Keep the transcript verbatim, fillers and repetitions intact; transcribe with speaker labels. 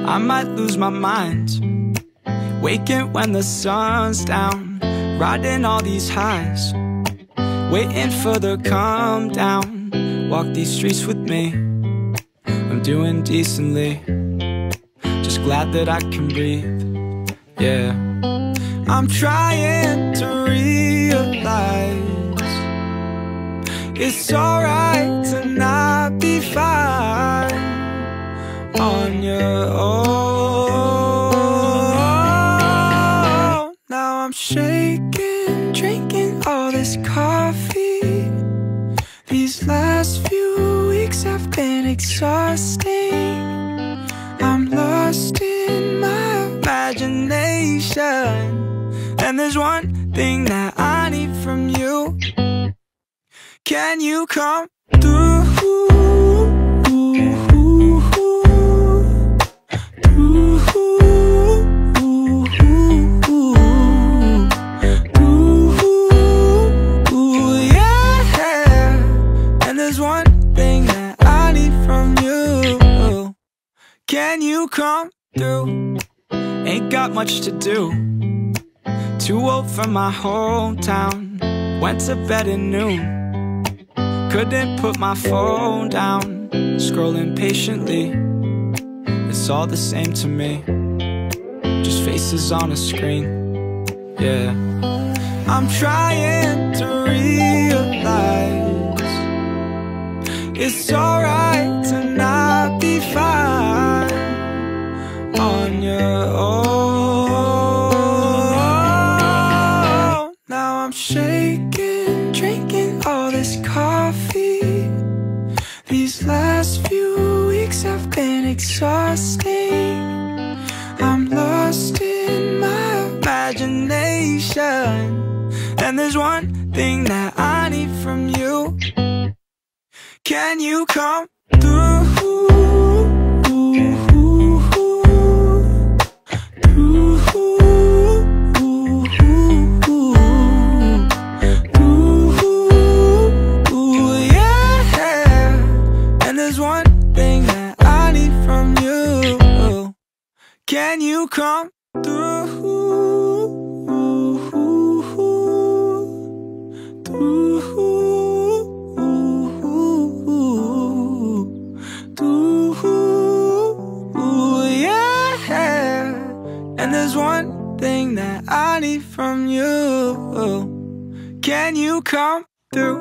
Speaker 1: I might lose my mind, waking when the sun's down, riding all these highs, waiting for the calm down. Walk these streets with me, I'm doing decently, just glad that I can breathe, yeah. I'm trying to realize it's alright to not be fine on your own. Now I'm shaking, drinking all this coffee. These last few weeks have been exhausting. I'm lost in my imagination, and there's one thing that I need from you. Can you come through? Can you come through? Ain't got much to do, too old for my hometown. Went to bed at noon, couldn't put my phone down. Scrolling patiently, it's all the same to me, just faces on a screen, yeah. I'm trying to realize it's alright to not be fine on your own. Now I'm shaking, drinking all this coffee. These last few weeks have been exhausting. I'm lost in my imagination, and there's one thing that I need from you. Can you come through? Can you come through? Through, through, yeah. And there's one thing that I need from you. Can you come through?